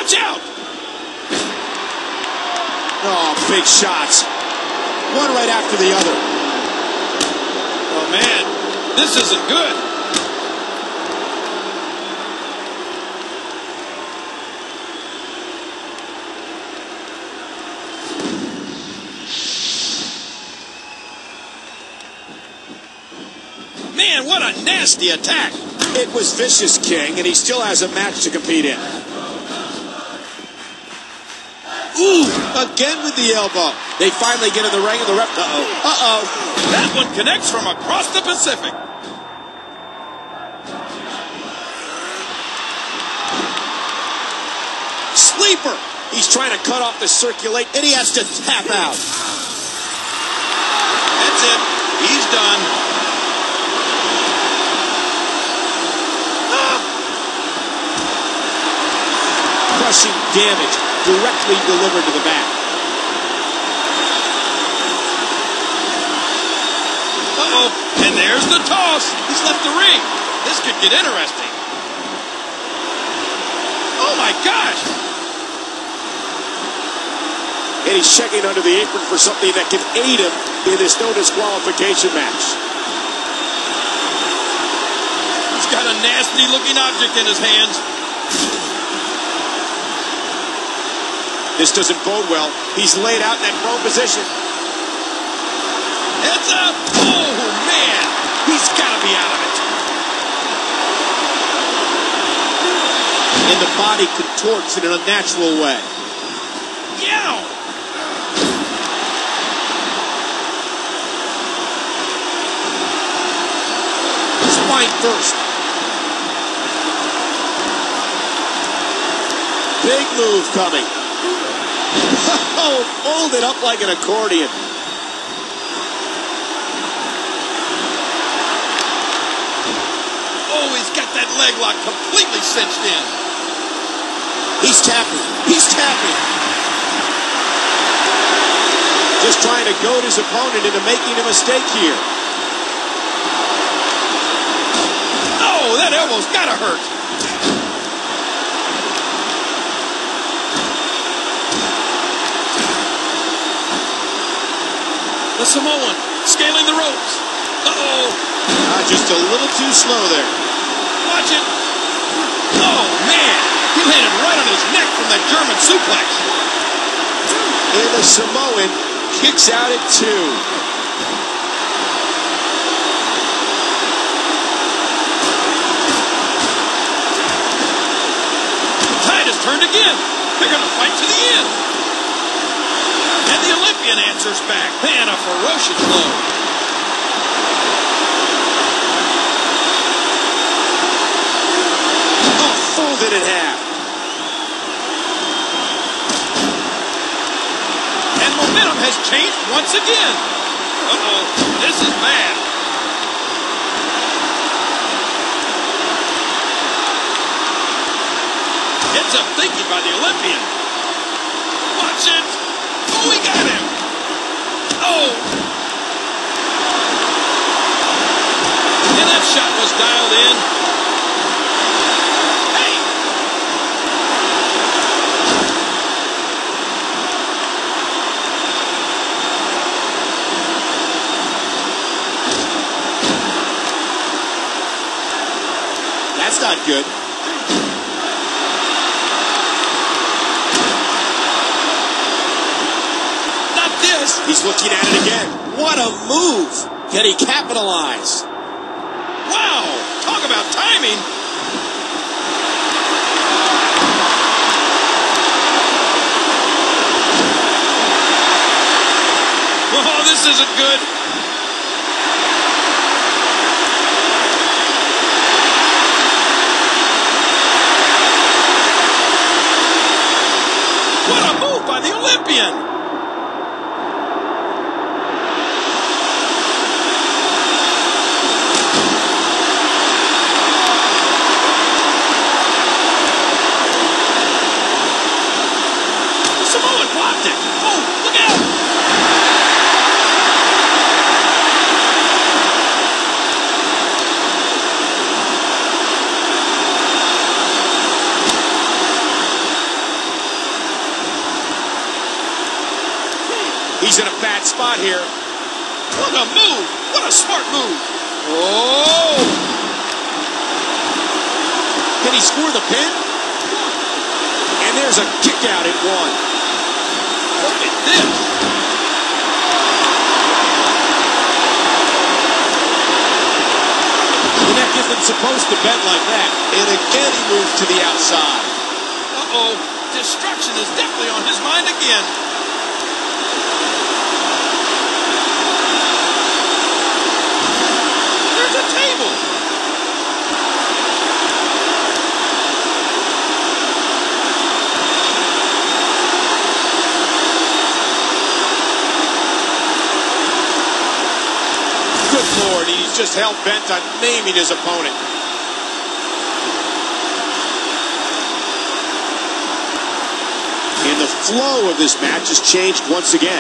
Watch out! Oh, big shots. One right after the other. Oh, man, this isn't good. Man, what a nasty attack. It was vicious, King, and he still has a match to compete in. Ooh, again with the elbow. They finally get in the ring and the ref... Uh-oh. That one connects from across the Pacific. Sleeper. He's trying to cut off the circulate, and he has to tap out. That's it. He's done. Crushing damage directly delivered to the back. Uh-oh, and there's the toss. He's left the ring. This could get interesting. Oh, my gosh. And he's checking under the apron for something that can aid him in this no disqualification match. He's got a nasty-looking object in his hands. This doesn't bode well. He's laid out in that prone position. Heads up. Oh, man. He's got to be out of it. And the body contorts in an unnatural way. Yow. Spine first. Big move coming. Oh, folded up like an accordion. Oh, he's got that leg lock completely cinched in. He's tapping. He's tapping. Just trying to goad his opponent into making a mistake here. Oh, that elbow's gotta hurt. The Samoan scaling the ropes. Uh-oh. Just a little too slow there. Watch it. Oh, man. He landed right on his neck from that German suplex. And the Samoan kicks out at 2. The tide has turned again. They're going to fight to the end. And the Olympian answers back. Man, a ferocious blow. Oh, folded in half. And momentum has changed once again. Uh-oh, this is bad. Heads up thinking by the Olympian. Watch it. Oh, we got him. Oh. And that shot was dialed in. Hey. That's not good. He's looking at it again. What a move. Can he capitalize? Wow. Talk about timing. Oh, this isn't good. What a move by the Olympian. He's in a bad spot here. What a move. What a smart move. Oh! Can he score the pin? And there's a kick out at 1. Look at this. The neck isn't supposed to bend like that. And again he moves to the outside. Uh-oh. Destruction is definitely on his mind again. There's a table. Good Lord, he's just hell-bent on maiming his opponent. And the flow of this match has changed once again.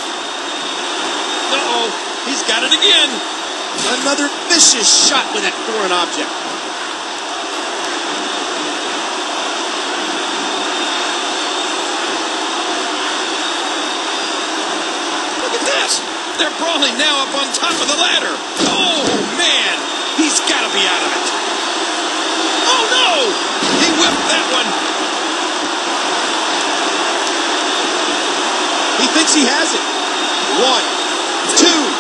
Uh-oh, he's got it again. Another vicious shot with that foreign object. Look at this. They're brawling now up on top of the ladder. Oh, man. He's got to be out of it. Oh, no. He whipped that one. He thinks he has it. 1, 2.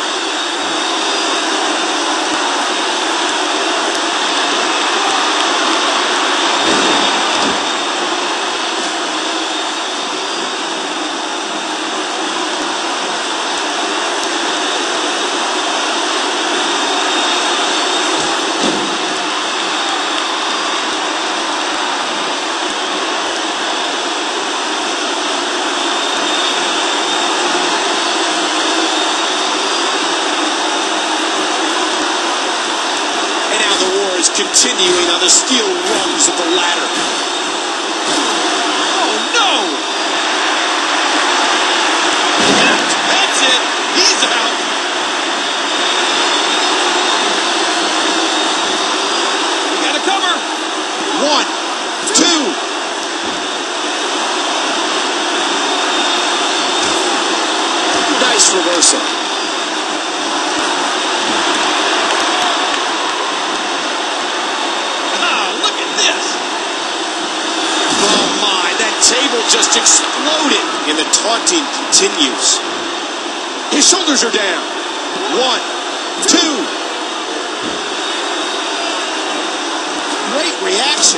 Continuing on the steel rungs of the ladder. Oh, no! That's it. He's out. We got to cover. 1, 2. Nice reversal. Table just exploded, and the taunting continues. His shoulders are down. 1, 2. Great reaction.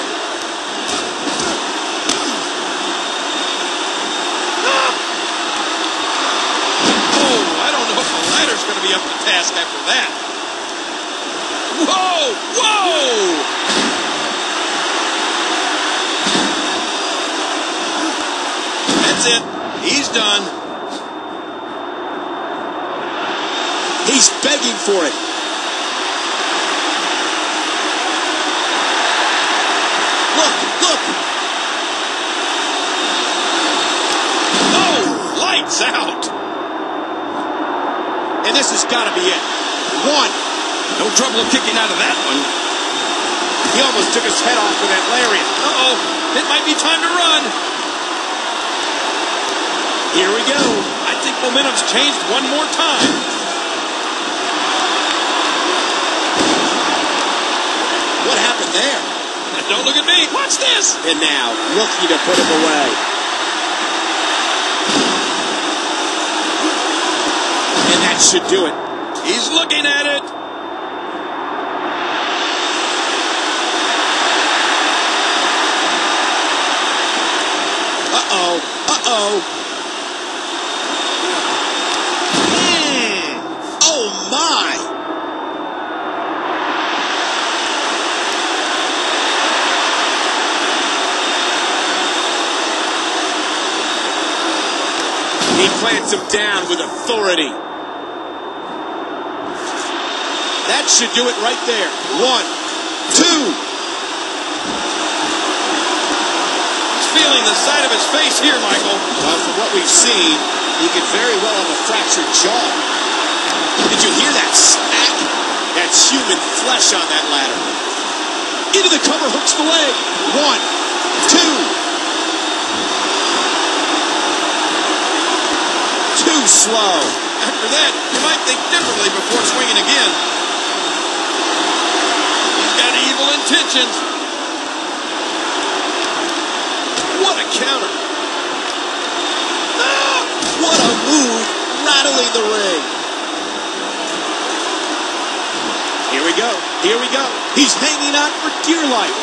Oh, I don't know if the ladder's going to be up to task after that. Whoa! Whoa! That's it. He's done. He's begging for it. Look, look. Oh, lights out. And this has got to be it. 1. No trouble kicking out of that one. He almost took his head off with that lariat. Uh-oh. It might be time to run. Here we go. I think momentum's changed one more time. What happened there? Don't look at me. Watch this. And now, looking to put him away. And that should do it. He's looking at it. Uh-oh. Uh-oh. Oh, my. He plants him down with authority. That should do it right there. 1, 2. He's feeling the side of his face here, Michael. Well, from what we've seen, he could very well have a fractured jaw. Did you hear that smack? That's human flesh on that ladder. Into the cover, hooks the leg. 1, 2. 2 slow. After that, you might think differently before swinging again. He's got evil intentions. What a counter. Ah, what a move, rattling the ring. Here we go. Here we go. He's hanging on for dear life.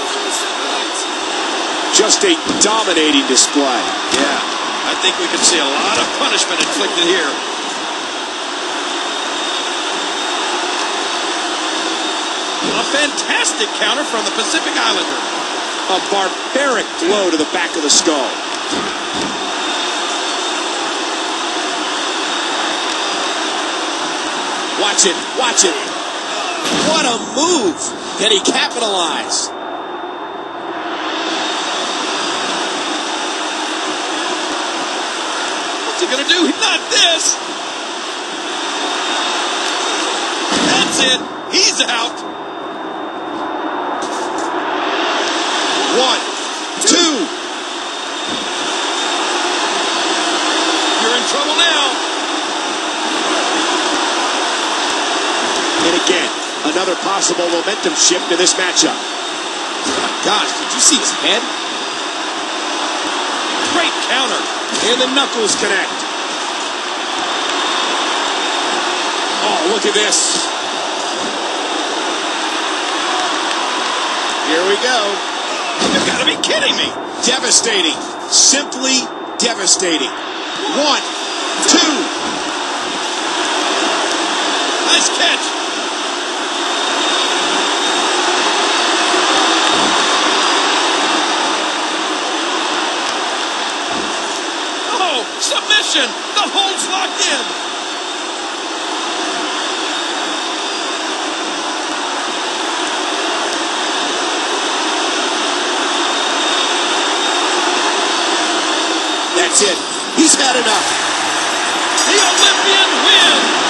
Just a dominating display. Yeah, I think we could see a lot of punishment inflicted here. A fantastic counter from the Pacific Islander. A barbaric blow to the back of the skull. Watch it, watch it. What a move. Can he capitalize? What's he going to do? Not this. That's it. He's out. 1, 2. You're in trouble now. And again, another possible momentum shift in this matchup. Oh my gosh, did you see his head? Great counter. And the knuckles connect. Oh, look at this. Here we go. You've got to be kidding me. Devastating. Simply devastating. 1, 2. Nice catch. Oh, submission. The hold's locked in. That's it. He's had enough. The Olympian wins.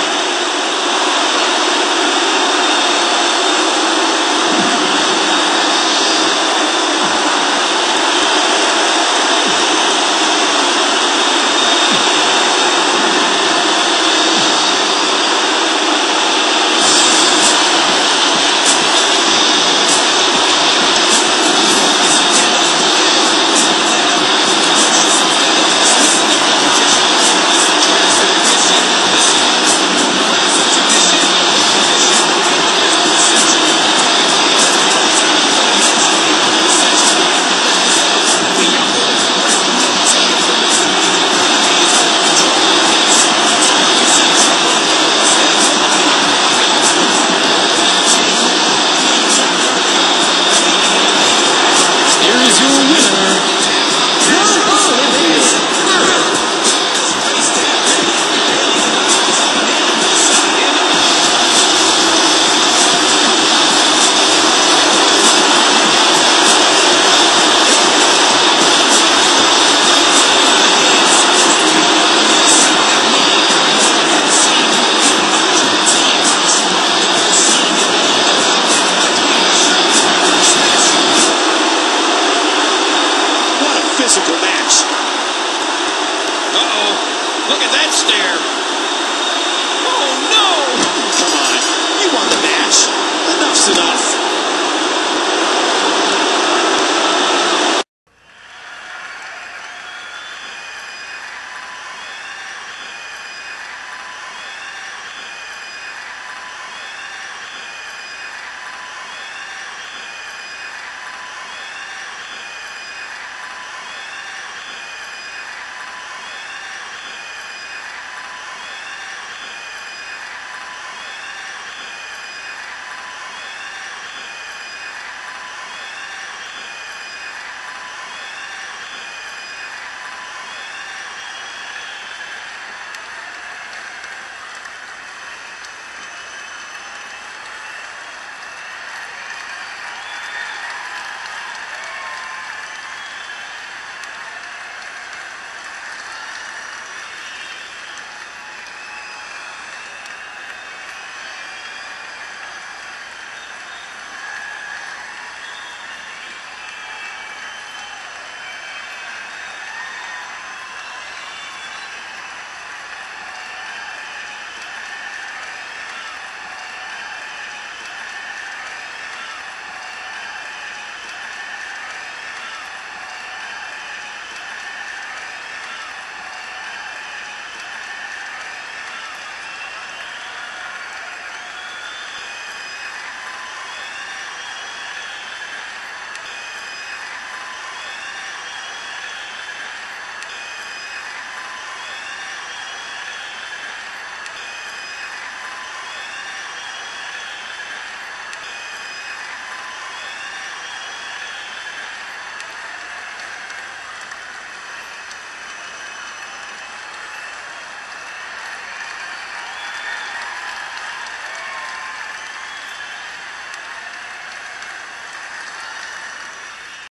Physical match. Uh-oh. Look at that stare. Oh, no. Come on. You won the match. Enough's enough.